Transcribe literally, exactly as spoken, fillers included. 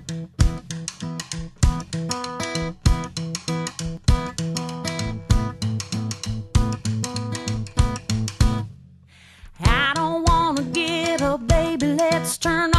I don't wanna get up, baby, let's turn